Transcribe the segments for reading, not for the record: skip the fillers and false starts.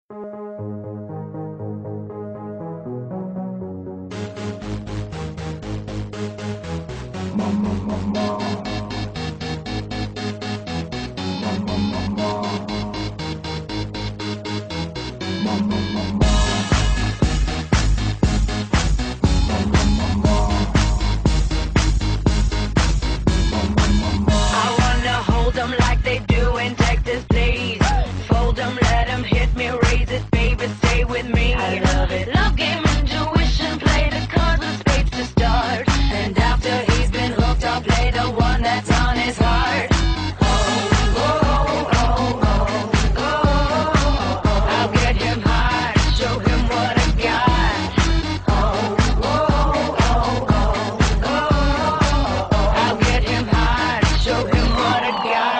Like they do in Texas, please. Fold 'em, let 'em hit me, raise it, baby, stay with me. I love it. Love game, intuition, play the cards with spades to start. And after he's been hooked, I'll play the one that's on his heart. I'll get him high, show him what I got. I'll get him high, show him what I got.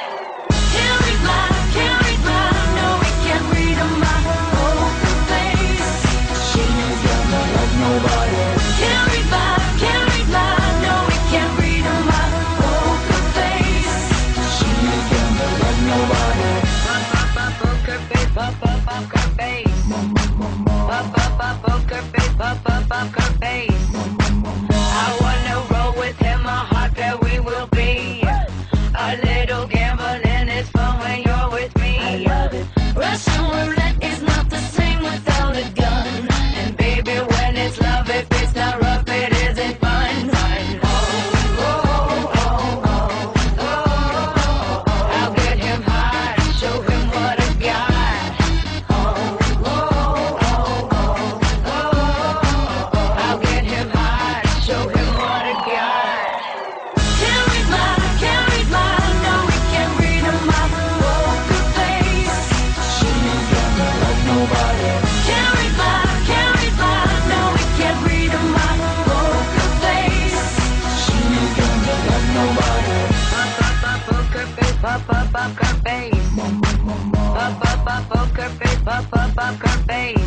Pokerface. I wanna roll with him, a heart that we will be. A little gambling is fun when you're with me. I love it. Russian roulette is not the same without a gun. And baby, when it's love, if it's not rough, it isn't fun. I'll get him high, show him what I got. I'll get him high, show him what I got. Can't read mine, no, we can't read my poker face. She ain't gonna love nobody. Can't read mine, no, we can't read my poker face. She ain't gonna love nobody. Poker face, poker face. Poker face, poker face.